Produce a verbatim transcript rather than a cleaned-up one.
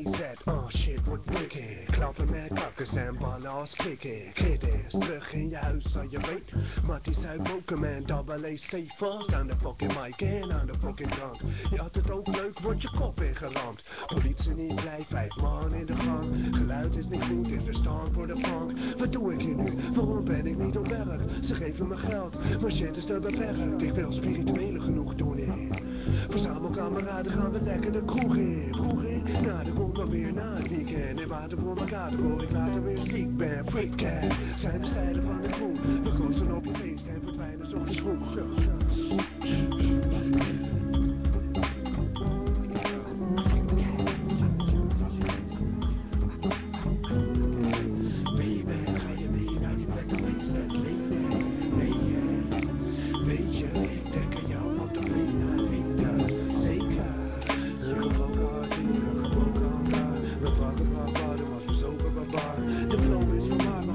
Z, oh shit, wordt wicked. Klappen met kakkers en ballen als kikken. Kid is terug in je huis, zo je weet. Matties uit Pokémon, double A, stay fast. Aan de fucking mic en aan de fucking drank. Je had het ook leuk, wordt je kop ingeramd. Politie niet blij, vijf man in de gang. Geluid is niet goed, is verstaan voor de bank. Wat doe ik hier nu? Waarom ben ik niet op werk? Ze geven me geld, maar shit is te beperkt. Ik wil spirituele genoeg doen in. Verzamel kameraden, gaan we lekker de kroeg in. Vroeg in, nou dan komt wel weer na het weekend. En water voor elkaar, voor ik later weer ziek ben. Freakcat, zijn de stijlen van de groen. We kosten op een feest en verdwijnen 's ochtends vroeg.